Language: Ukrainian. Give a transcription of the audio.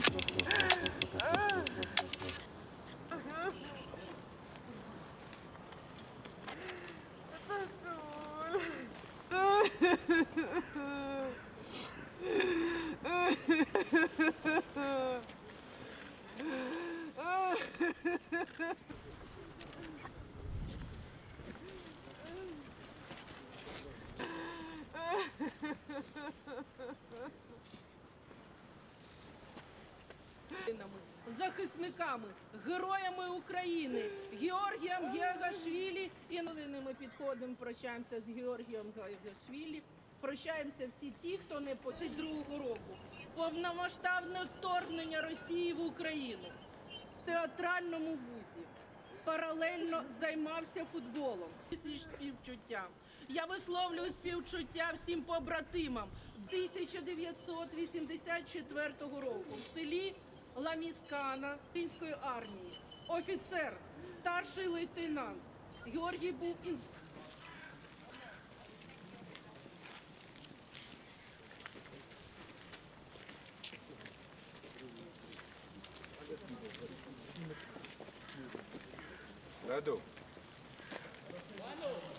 Захисниками, героями України, Георгієм Єгошвілі. І ми підходимо, прощаємося з Георгієм Єгошвілі. Прощаємося всі ті, хто не по 22-го року. Повномасштабне вторгнення Росії в Україну. В театральному вузі. Паралельно займався футболом. Співчуття. Я висловлюю співчуття всім побратимам 1984 року в селі Ламіскана Української армії. Офіцер, старший лейтенант. Георгій був інструктором. Раду.